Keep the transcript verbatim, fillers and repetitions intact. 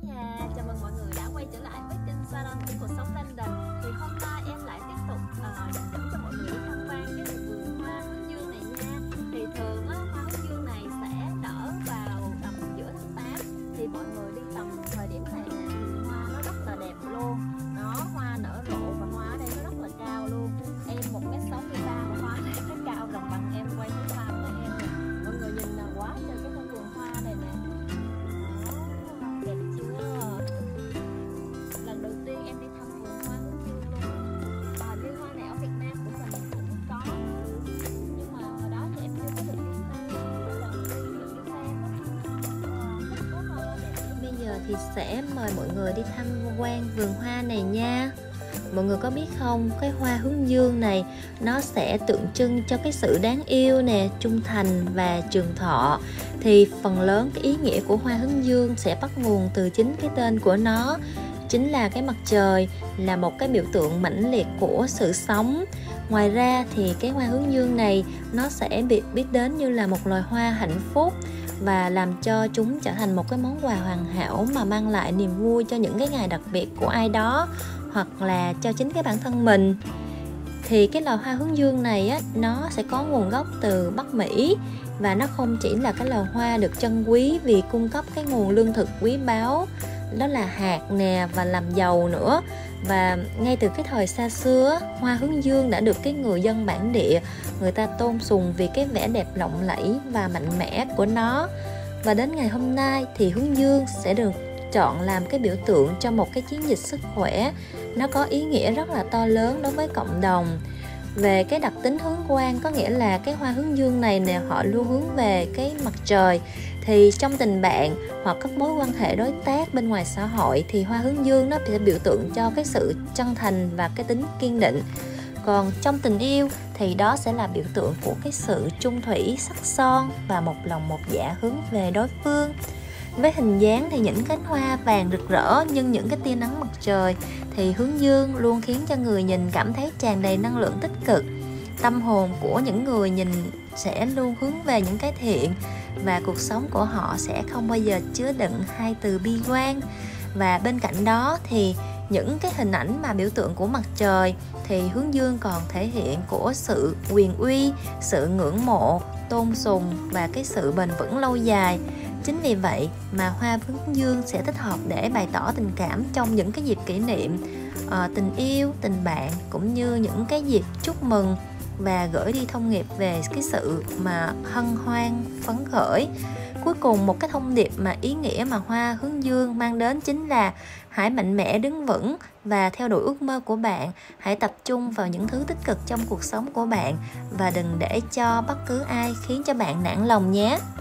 nhà, chào mừng mọi người đã quay trở lại với kênh Salon của cuộc sống London. Thì hôm nay em lại tiếp tục uh, dẫn cho mọi người đi tham quan cái vườn hoa hướng dương này nha. Thì thường á, hoa hướng dương này sẽ nở vào tầm giữa tháng tám. Thì mọi người đi tầm thời điểm này nè, thì hoa nó rất là đẹp luôn. Nó hoa nở rộ và hoa ở đây nó rất là cao luôn. Em một mét sáu mươi ba mà hoa này nó cao gần bằng em quay cái hoa của em nè. Mọi người nhìn là quá trời cái con vườn hoa này nè. Đẹp chưa? Lần đầu tiên em đi thăm vườn hoa hướng dương luôn. Và như hoa này ở Việt Nam của mình cũng có, nhưng mà hồi đó thì em chưa có được đi xem. Lần đầu tiên được đi xem á. Wow, thích quá hoa đẹp. Bây giờ thì sẽ mời mọi người đi tham quan vườn hoa này nha. Mọi người có biết không, cái hoa hướng dương này nó sẽ tượng trưng cho cái sự đáng yêu nè, trung thành và trường thọ. Thì phần lớn cái ý nghĩa của hoa hướng dương sẽ bắt nguồn từ chính cái tên của nó, chính là cái mặt trời, là một cái biểu tượng mãnh liệt của sự sống. Ngoài ra thì cái hoa hướng dương này nó sẽ bị biết đến như là một loài hoa hạnh phúc, và làm cho chúng trở thành một cái món quà hoàn hảo mà mang lại niềm vui cho những cái ngày đặc biệt của ai đó, hoặc là cho chính cái bản thân mình. Thì cái loài hoa hướng dương này á, nó sẽ có nguồn gốc từ Bắc Mỹ, và nó không chỉ là cái loài hoa được trân quý vì cung cấp cái nguồn lương thực quý báu, đó là hạt nè và làm giàu nữa. Và ngay từ cái thời xa xưa, hoa hướng dương đã được cái người dân bản địa người ta tôn sùng vì cái vẻ đẹp lộng lẫy và mạnh mẽ của nó. Và đến ngày hôm nay thì hướng dương sẽ được chọn làm cái biểu tượng cho một cái chiến dịch sức khỏe. Nó có ý nghĩa rất là to lớn đối với cộng đồng. Về cái đặc tính hướng quang, có nghĩa là cái hoa hướng dương này nè, họ luôn hướng về cái mặt trời. Thì trong tình bạn hoặc các mối quan hệ đối tác bên ngoài xã hội thì hoa hướng dương nó sẽ biểu tượng cho cái sự chân thành và cái tính kiên định. Còn trong tình yêu thì đó sẽ là biểu tượng của cái sự chung thủy, sắc son và một lòng một dạ hướng về đối phương. Với hình dáng thì những cánh hoa vàng rực rỡ nhưng những cái tia nắng mặt trời, thì hướng dương luôn khiến cho người nhìn cảm thấy tràn đầy năng lượng tích cực. Tâm hồn của những người nhìn sẽ luôn hướng về những cái thiện, và cuộc sống của họ sẽ không bao giờ chứa đựng hai từ bi quan. Và bên cạnh đó thì những cái hình ảnh mà biểu tượng của mặt trời thì hướng dương còn thể hiện của sự quyền uy, sự ngưỡng mộ, tôn sùng và cái sự bền vững lâu dài. Chính vì vậy mà hoa hướng dương sẽ thích hợp để bày tỏ tình cảm trong những cái dịp kỷ niệm uh, tình yêu, tình bạn, cũng như những cái dịp chúc mừng và gửi đi thông điệp về cái sự mà hân hoan, phấn khởi. Cuối cùng, một cái thông điệp mà ý nghĩa mà hoa hướng dương mang đến chính là hãy mạnh mẽ đứng vững và theo đuổi ước mơ của bạn. Hãy tập trung vào những thứ tích cực trong cuộc sống của bạn và đừng để cho bất cứ ai khiến cho bạn nản lòng nhé.